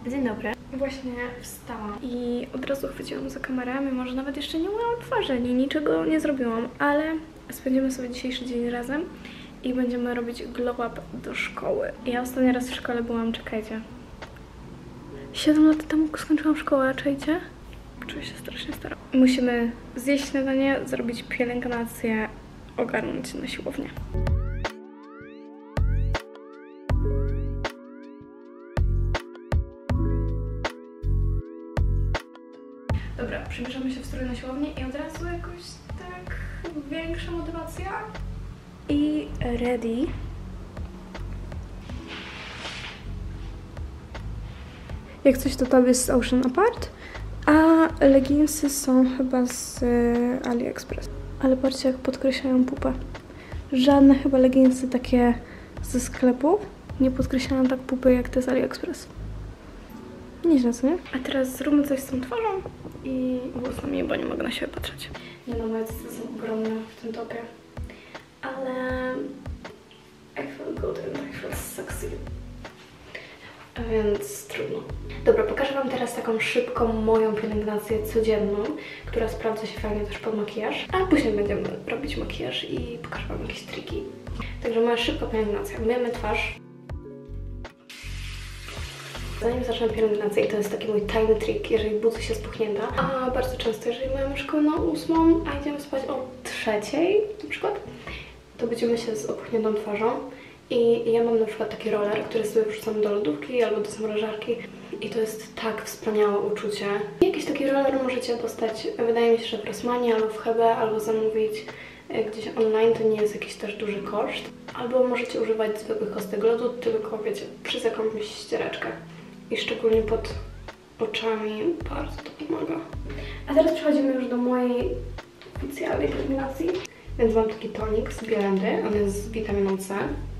Dzień dobry. Właśnie wstałam i od razu chwyciłam za kamerę, mimo że nawet jeszcze nie umyłam twarzy, niczego nie zrobiłam, ale spędzimy sobie dzisiejszy dzień razem i będziemy robić glow up do szkoły. Ja ostatni raz w szkole byłam, czekajcie, 7 lat temu skończyłam szkołę, czekajcie. Czuję się strasznie stara. Musimy zjeść śniadanie, zrobić pielęgnację, ogarnąć na siłownię. Dobra, przybierzemy się w strój na siłownię i od razu jakoś tak większa motywacja. I ready. Jak coś to top jest z Ocean Apart, a leginsy są chyba z AliExpress. Ale patrzcie, jak podkreślają pupę. Żadne chyba leginsy takie ze sklepu nie podkreślają tak pupy jak te z AliExpress. Nieźle, co nie? A teraz zróbmy coś z tą twarzą i włosami, bo nie mogę na siebie patrzeć. Nie no, moje cyce są ogromne w tym topie. Ale I feel good and I feel sexy. A więc trudno. Dobra, pokażę wam teraz taką szybką moją pielęgnację codzienną, która sprawdza się fajnie też pod makijaż. A później będziemy robić makijaż i pokażę wam jakieś triki. Także moja szybka pielęgnacja. Myjemy twarz. Zanim zacznę pielęgnację, i to jest taki mój tajny trik, jeżeli budzę się spuchnięta, a bardzo często, jeżeli mamy szkołę na 8, a idziemy spać o 3 na przykład, to budzimy się z opuchniętą twarzą i ja mam na przykład taki roller, który sobie wrzucam do lodówki albo do zamrażarki i to jest tak wspaniałe uczucie. Jakiś taki roller możecie dostać, wydaje mi się, że w Rossmanie albo w Hebe, albo zamówić gdzieś online, to nie jest jakiś też duży koszt. Albo możecie używać zwykłych kostek lodu, tylko wiecie, przez jakąś ściereczkę. I szczególnie pod oczami bardzo to pomaga. A teraz przechodzimy już do mojej oficjalnej pielęgnacji. Więc mam taki tonik z Biolendy, on jest z witaminą C.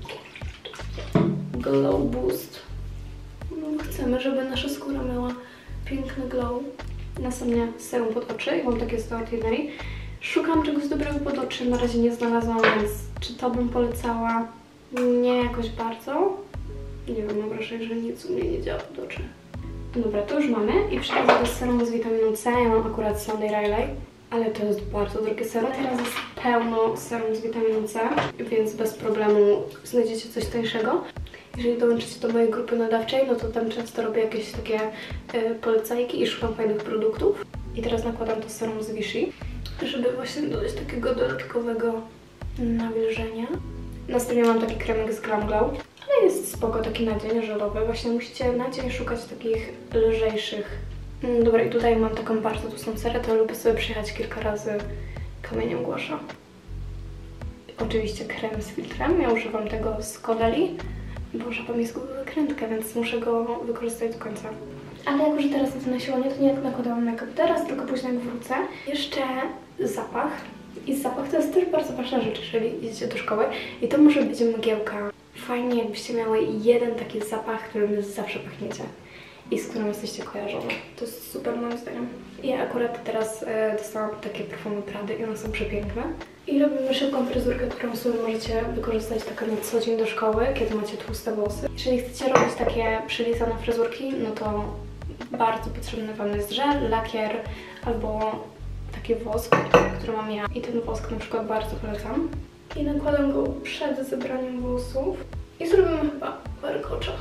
Glow Boost. Chcemy, żeby nasza skóra miała piękny glow. Następnie serum pod oczy i mam takie z The Ordinary. Szukam czegoś dobrego pod oczy, na razie nie znalazłam, więc czy to bym polecała? Nie jakoś bardzo. Nie wiem, mam wrażenie, że nic u mnie nie działa pod oczy. Dobra, to już mamy i przechodzę do serum z witaminą C. Ja mam akurat Sunday Riley, ale to jest bardzo drogie serum. Teraz jest pełno serum z witaminą C, więc bez problemu znajdziecie coś tańszego. Jeżeli dołączycie do mojej grupy nadawczej, no to tam często robię jakieś takie polecajki i szukam fajnych produktów. I teraz nakładam to serum z Vichy, żeby właśnie dodać takiego dodatkowego nawilżenia. Następnie mam taki kremek z Glam Glow, ale jest spoko, taki na dzień żelowy. Właśnie musicie na dzień szukać takich lżejszych. Dobra, i tutaj mam taką bardzo tłustą cerę, to lubię sobie przyjechać kilka razy kamieniem głosza. Oczywiście krem z filtrem, ja używam tego z Caudalie, bo żaba mi zgubił wykrętkę, więc muszę go wykorzystać do końca. Ale jako, że teraz jestem na siłowni, to nie nakładałam make-up teraz, tylko później jak wrócę. Jeszcze zapach. I zapach to jest też bardzo ważna rzecz, jeżeli idziecie do szkoły. I to może być mgiełka. Fajnie, jakbyście miały jeden taki zapach, którym zawsze pachniecie i z którym jesteście kojarzone. To jest super moim zdaniem. Ja akurat teraz dostałam takie perfumy Prady i one są przepiękne. I robimy szybką fryzurkę, którą sobie możecie wykorzystać tak na co dzień do szkoły, kiedy macie tłuste włosy. Jeżeli chcecie robić takie przylizane fryzurki, no to bardzo potrzebny wam jest żel, lakier albo taki wosk, który mam ja. I ten wosk na przykład bardzo polecam. I nakładam go przed zebraniem włosów. I zrobimy chyba warkocza.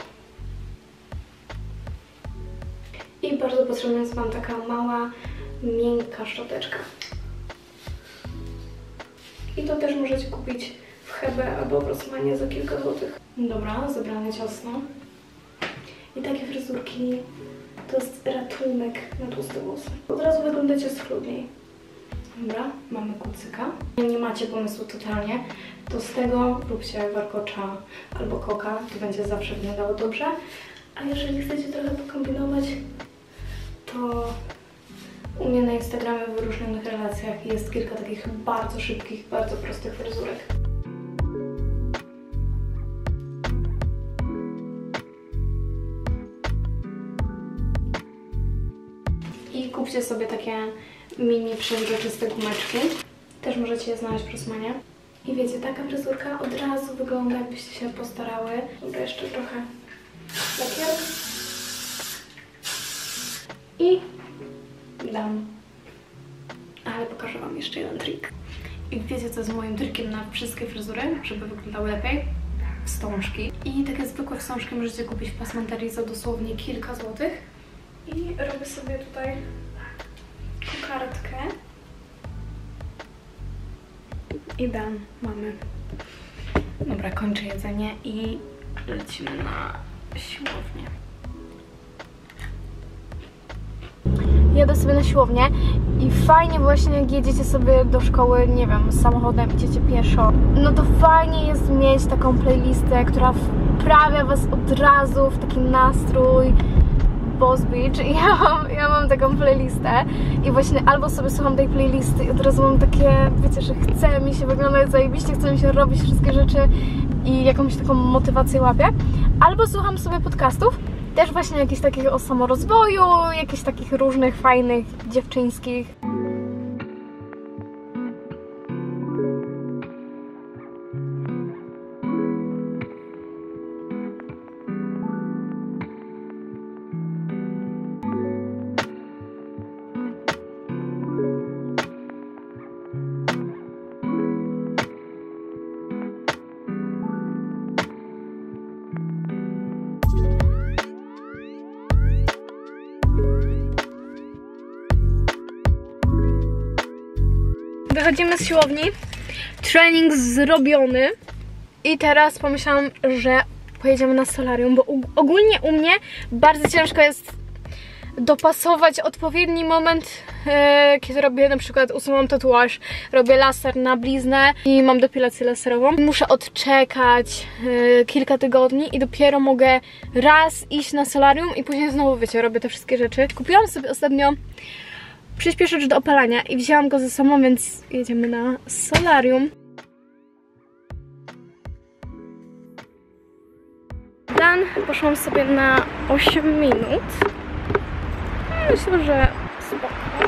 I bardzo potrzebna jest wam taka mała, miękka szczoteczka. I to też możecie kupić w Hebe albo w Rossmanie za kilka złotych. Dobra, zebrane ciosno. I takie fryzurki to jest ratunek na tłuste włosy. Od razu wyglądacie schludniej. Dobra, mamy kucyka. Nie macie pomysłu totalnie, to z tego róbcie warkocza albo koka, to będzie zawsze wyglądało dobrze. A jeżeli chcecie trochę pokombinować, to u mnie na Instagramie w wyróżnionych relacjach jest kilka takich bardzo szybkich, bardzo prostych fryzurek. I kupcie sobie takie mini przezroczyste gumeczki. Też możecie je znaleźć w Rossmanie. I wiecie, taka fryzurka od razu wygląda, jakbyście się postarały. Dobra, jeszcze trochę lakier. i dam. Ale pokażę wam jeszcze jeden trik. I wiecie co jest moim trikiem na wszystkie fryzury, żeby wyglądały lepiej? Wstążki. I takie zwykłe wstążki możecie kupić w pasmanterii za dosłownie kilka złotych. I robię sobie tutaj kokardkę. I dam. Mamy. Dobra, kończę jedzenie i lecimy na siłownię. Jadę sobie na siłownię i fajnie właśnie jak jedziecie sobie do szkoły, nie wiem, samochodem, idziecie pieszo, no to fajnie jest mieć taką playlistę, która wprawia was od razu w taki nastrój Boss Beach. I ja mam taką playlistę i właśnie albo sobie słucham tej playlisty i od razu mam takie, wiecie, że chce mi się wyglądać zajebiście, chce mi się robić wszystkie rzeczy i jakąś taką motywację łapię, albo słucham sobie podcastów, też właśnie jakichś takich o samorozwoju, jakichś takich różnych fajnych, dziewczyńskich. Wychodzimy z siłowni, trening zrobiony i teraz pomyślałam, że pojedziemy na solarium, bo ogólnie u mnie bardzo ciężko jest dopasować odpowiedni moment, kiedy robię na przykład, usuwam tatuaż, robię laser na bliznę i mam depilację laserową. Muszę odczekać kilka tygodni i dopiero mogę raz iść na solarium i później znowu, wiecie, robię te wszystkie rzeczy. Kupiłam sobie ostatnio przyspieszacz do opalania i wzięłam go ze sobą, więc jedziemy na solarium. Dan, poszłam sobie na 8 minut. Myślę, że spoko.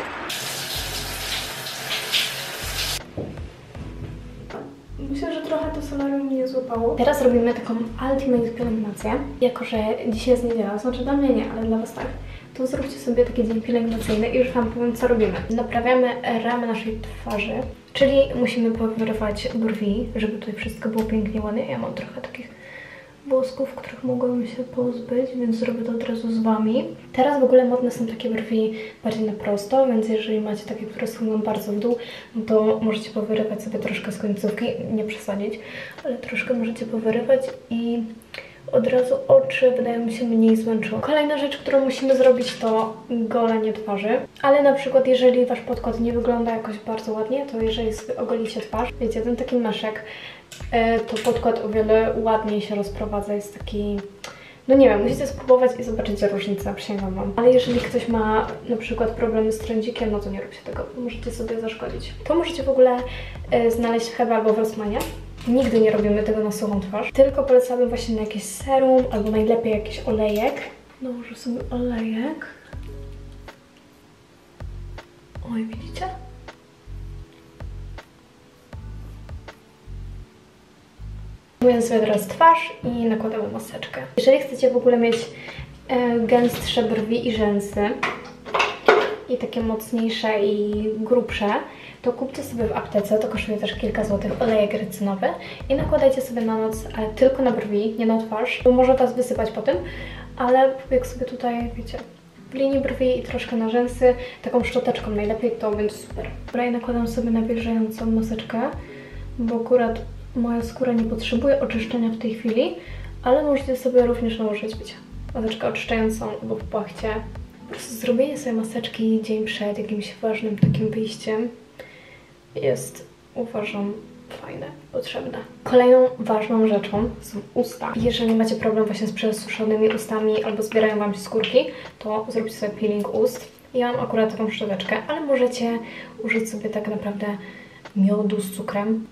Myślę, że trochę to solarium mnie złapało. Teraz robimy taką ultimate pielęgnację. Jako że dzisiaj jest niedziela, znaczy dla mnie nie, ale dla was tak, to zróbcie sobie taki dzień pielęgnacyjny i już wam powiem, co robimy. Naprawiamy ramy naszej twarzy, czyli musimy powyrywać brwi, żeby tutaj wszystko było pięknie ładnie. Ja mam trochę takich włosków, których mogłabym się pozbyć, więc zrobię to od razu z wami. Teraz w ogóle modne są takie brwi bardziej na prosto, więc jeżeli macie takie, które są bardzo w dół, no to możecie powyrywać sobie troszkę z końcówki, nie przesadzić, ale troszkę możecie powyrywać i od razu oczy wydają mi się mniej zmęczone. Kolejna rzecz, którą musimy zrobić, to golenie twarzy. Ale na przykład jeżeli wasz podkład nie wygląda jakoś bardzo ładnie, to jeżeli sobie ogolicie twarz, wiecie, ten taki meszek, to podkład o wiele ładniej się rozprowadza, jest taki... No nie wiem, musicie spróbować i zobaczycie różnicę, przysięgam wam. Ale jeżeli ktoś ma na przykład problemy z trądzikiem, no to nie róbcie tego, możecie sobie zaszkodzić. To możecie w ogóle znaleźć w Hebe albo w Rossmanie. Nigdy nie robimy tego na suchą twarz, tylko polecamy właśnie na jakieś serum, albo najlepiej jakiś olejek. Nałożę sobie olejek. Oj, widzicie? Myję sobie teraz twarz i nakładamy maseczkę. Jeżeli chcecie w ogóle mieć gęstsze brwi i rzęsy i takie mocniejsze i grubsze, to kupcie sobie w aptece, to kosztuje też kilka złotych, olejek rycynowy i nakładajcie sobie na noc, ale tylko na brwi, nie na twarz, bo może was wysypać po tym, ale jak sobie tutaj, wiecie, w linii brwi i troszkę na rzęsy, taką szczoteczką najlepiej, to będzie super. Dobra, i nakładam sobie nawilżającą maseczkę, bo akurat moja skóra nie potrzebuje oczyszczenia w tej chwili, ale możecie sobie również nałożyć, wiecie, maseczkę oczyszczającą albo w płachcie. Po prostu zrobienie sobie maseczki dzień przed jakimś ważnym takim wyjściem jest, uważam, fajne, potrzebne. Kolejną ważną rzeczą są usta. Jeżeli macie problem właśnie z przesuszonymi ustami albo zbierają wam się skórki, to zróbcie sobie peeling ust. Ja mam akurat taką szczoteczkę, ale możecie użyć sobie tak naprawdę miodu z cukrem.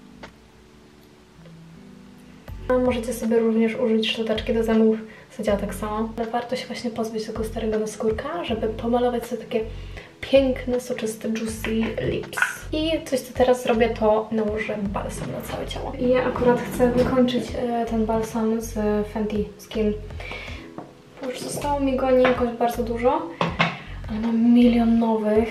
Możecie sobie również użyć szczoteczki do zębów, co działa tak samo. Ale warto się właśnie pozbyć tego starego naskórka, żeby pomalować sobie takie piękne, soczyste, juicy lips. I coś, co teraz zrobię, to nałożę balsam na całe ciało. I ja akurat chcę wykończyć ten balsam z Fenty Skin. Już zostało mi go nie jakoś bardzo dużo, ale mam milion nowych.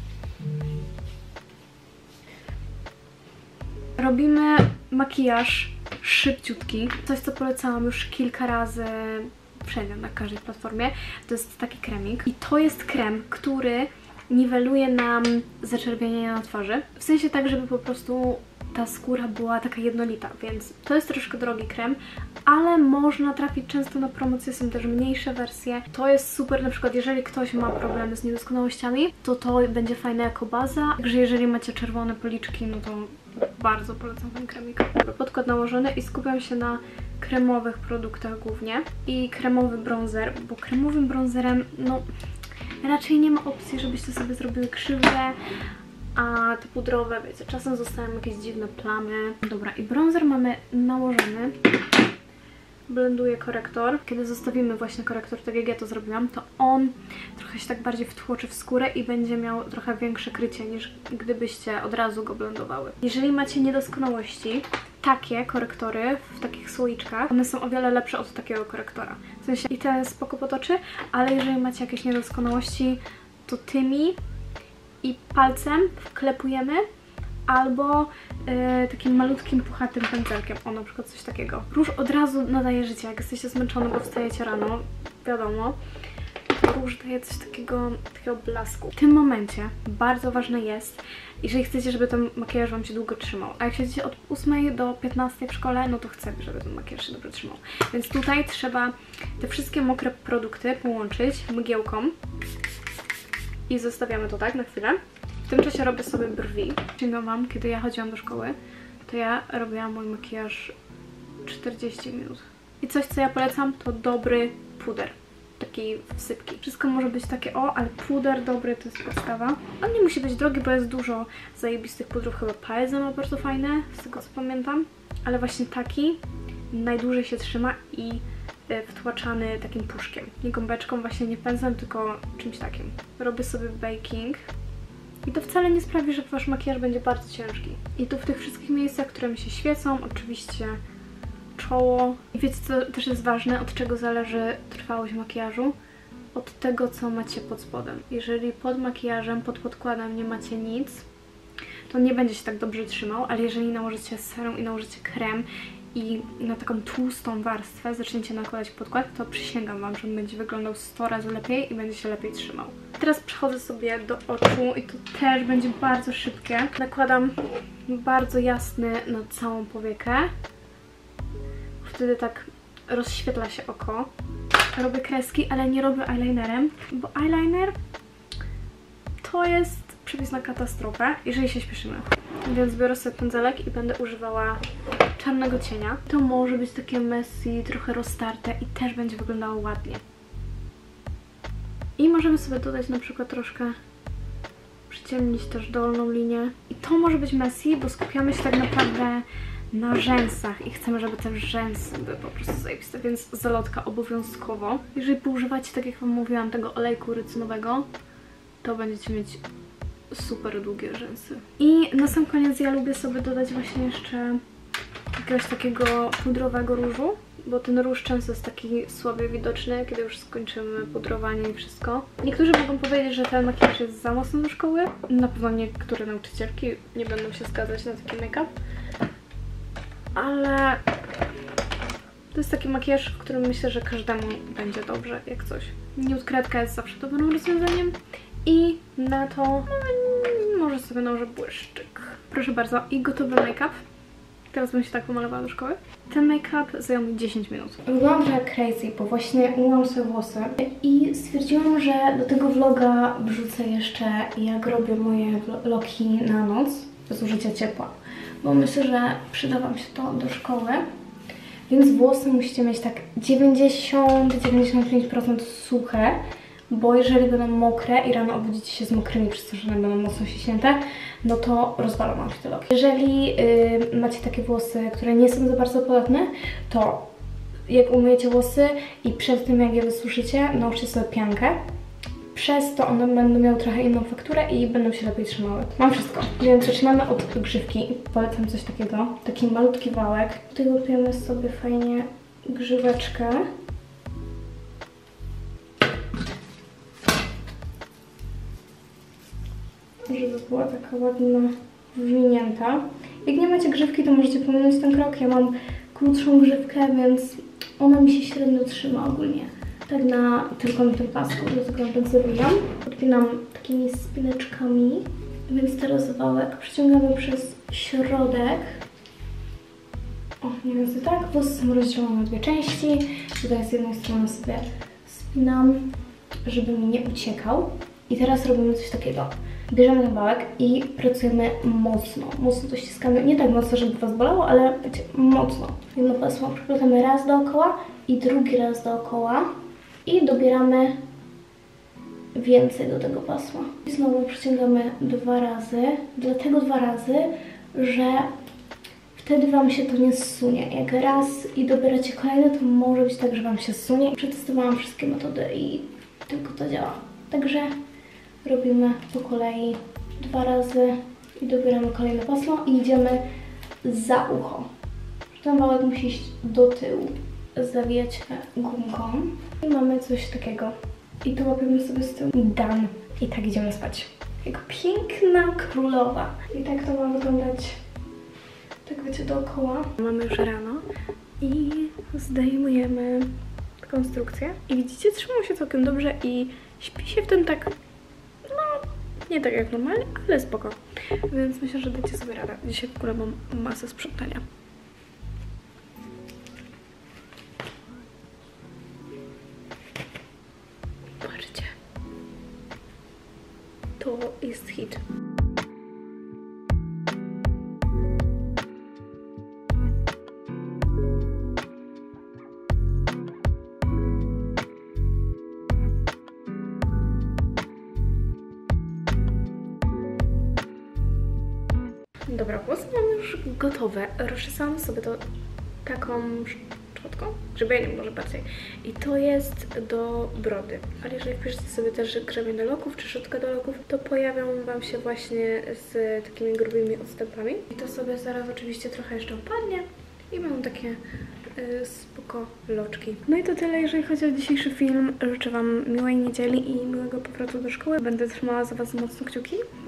Robimy makijaż szybciutki. Coś, co polecałam już kilka razy wszędzie, na każdej platformie. To jest taki kremik. I to jest krem, który niweluje nam zaczerwienienie na twarzy. W sensie tak, żeby po prostu ta skóra była taka jednolita, więc to jest troszkę drogi krem, ale można trafić często na promocje, są też mniejsze wersje. To jest super, na przykład jeżeli ktoś ma problemy z niedoskonałościami, to będzie fajne jako baza. Także jeżeli macie czerwone policzki, no to bardzo polecam ten kremik. Podkład nałożony i skupiam się na kremowych produktach głównie i kremowy bronzer, bo kremowym bronzerem, no raczej nie ma opcji, żebyście sobie zrobiły krzywdę, a te pudrowe, wiecie, czasem zostają jakieś dziwne plamy. Dobra, i bronzer mamy nałożony. Blenduję korektor. Kiedy zostawimy właśnie korektor, tak jak ja to zrobiłam, to on trochę się tak bardziej wtłoczy w skórę i będzie miał trochę większe krycie niż gdybyście od razu go blendowały. Jeżeli macie niedoskonałości, takie korektory w takich słoiczkach, one są o wiele lepsze od takiego korektora. W sensie i ten spoko potoczy, ale jeżeli macie jakieś niedoskonałości, to tymi i palcem wklepujemy albo takim malutkim, puchatym pędzelkiem. O, na przykład coś takiego. Róż od razu nadaje życie, jak jesteście zmęczone, bo wstajecie rano, wiadomo. Róż daje coś takiego blasku. W tym momencie bardzo ważne jest, jeżeli chcecie, żeby ten makijaż Wam się długo trzymał, a jak siedzicie od 8 do 15 w szkole, no to chcemy, żeby ten makijaż się dobrze trzymał. Więc tutaj trzeba te wszystkie mokre produkty połączyć mgiełką i zostawiamy to tak na chwilę. W tym czasie robię sobie brwi. Przypominam Wam, kiedy ja chodziłam do szkoły, to ja robiłam mój makijaż 40 minut. I coś, co ja polecam, to dobry puder. Taki wsypki. Wszystko może być takie ale puder dobry to jest podstawa. On nie musi być drogi, bo jest dużo zajebistych pudrów. Chyba Paeza ma bardzo fajne, z tego co pamiętam. Ale właśnie taki najdłużej się trzyma i wtłaczany takim puszkiem. Nie gąbeczką, właśnie nie pędzlem, tylko czymś takim. Robię sobie baking. I to wcale nie sprawi, że Wasz makijaż będzie bardzo ciężki. I tu w tych wszystkich miejscach, które mi się świecą, oczywiście czoło. I wiecie, co też jest ważne, od czego zależy trwałość makijażu? Od tego, co macie pod spodem. Jeżeli pod makijażem, pod podkładem nie macie nic, to nie będzie się tak dobrze trzymał, ale jeżeli nałożycie serum i nałożycie krem i na taką tłustą warstwę zaczniecie nakładać podkład, to przysięgam Wam, że on będzie wyglądał 100 razy lepiej i będzie się lepiej trzymał. Teraz przechodzę sobie do oczu i to też będzie bardzo szybkie. Nakładam bardzo jasny na całą powiekę. Wtedy tak rozświetla się oko. Robię kreski, ale nie robię eyelinerem, bo eyeliner to jest przepis na katastrofę, jeżeli się śpieszymy. Więc biorę sobie pędzelek i będę używała czarnego cienia. To może być takie messy, trochę roztarte i też będzie wyglądało ładnie. I możemy sobie dodać na przykład troszkę, przyciemnić też dolną linię. I to może być messy, bo skupiamy się tak naprawdę na rzęsach i chcemy, żeby te rzęsy były po prostu zajebiste, więc zalotka obowiązkowo. Jeżeli poużywacie, tak jak Wam mówiłam, tego olejku rycynowego, to będziecie mieć super długie rzęsy. I na sam koniec ja lubię sobie dodać właśnie jeszcze jakiegoś takiego pudrowego różu, bo ten róż często jest taki słabie widoczny, kiedy już skończymy pudrowanie i wszystko. Niektórzy mogą powiedzieć, że ten makijaż jest za mocny do szkoły. Na pewno niektóre nauczycielki nie będą się zgadzać na taki make-up. Ale to jest taki makijaż, w którym myślę, że każdemu będzie dobrze, jak coś. Nude kredka jest zawsze dobrym rozwiązaniem. I na to może sobie nałożę błyszczyk. Proszę bardzo, i gotowy make-up. Teraz bym się tak pomalowała do szkoły. Ten make-up zajął mi 10 minut. Wyglądam trochę crazy, bo właśnie umyłam sobie włosy i stwierdziłam, że do tego vloga wrzucę jeszcze, jak robię moje loki na noc bez użycia ciepła. Bo myślę, że przyda Wam się to do szkoły. Więc włosy musicie mieć tak 90-95% suche, bo jeżeli będą mokre i rano obudzicie się z mokrymi, przez to, że one będą mocno ściśnięte, no to rozwalą Wam się te loki. Jeżeli macie takie włosy, które nie są za bardzo podatne, to jak umyjecie włosy i przed tym, jak je wysuszycie, nałożcie sobie piankę. Przez to one będą miały trochę inną fakturę i będą się lepiej trzymały. Mam wszystko, więc zaczynamy od grzywki. Polecam coś takiego, taki malutki wałek. Tutaj łapiemy sobie fajnie grzyweczkę. żeby była taka ładna, wywinięta. Jak nie macie grzywki, to możecie pominąć ten krok. Ja mam krótszą grzywkę, więc ona mi się średnio trzyma ogólnie. Tak na tylko na tym pasku, dlatego ją tak zrobiłam. Podpinam takimi spineczkami, więc teraz wałek przeciągamy przez środek. O, mniej więcej tak. Włosy są rozdzielone na dwie części. Tutaj z jednej strony sobie spinam, żeby mi nie uciekał. I teraz robimy coś takiego. Bierzemy ten wałek i pracujemy mocno. Mocno to ściskamy. Nie tak mocno, żeby was bolało, ale wiecie, mocno. Jedno pasmo przeplatamy raz dookoła i drugi raz dookoła. I dobieramy więcej do tego pasma. I znowu przeciągamy 2 razy. Dlatego 2 razy, że wtedy wam się to nie zsunie. Jak raz i dobieracie kolejne, to może być tak, że wam się zsunie. Przetestowałam wszystkie metody i tylko to działa. Także robimy po kolei 2 razy i dobieramy kolejne pasmo i idziemy za ucho. Ten wałek musi iść do tyłu. Zawijać gumką. I mamy coś takiego. I to łapiemy sobie z tyłu. Done. I tak idziemy spać. Jak piękna królowa. I tak to ma wyglądać. Tak wiecie, dookoła. Mamy już rano i zdejmujemy konstrukcję. I widzicie, trzymał się całkiem dobrze i śpi się w tym tak, no, nie tak jak normalnie, ale spoko. Więc myślę, że dacie sobie radę. Dzisiaj w ogóle mam masę sprzątania. Patrzcie. To jest hit. Dobra, włosy mam już gotowe. Rozczesałam sobie to taką szczotką, grzebieniem może bardziej. I to jest do brody. Ale jeżeli wpiszecie sobie też grzebień do loków czy szczotka do loków, to pojawią wam się właśnie z takimi grubymi odstępami. I to sobie zaraz oczywiście trochę jeszcze opadnie i mam takie spoko loczki. No i to tyle, jeżeli chodzi o dzisiejszy film. Życzę wam miłej niedzieli i miłego powrotu do szkoły. Będę trzymała za was mocno kciuki.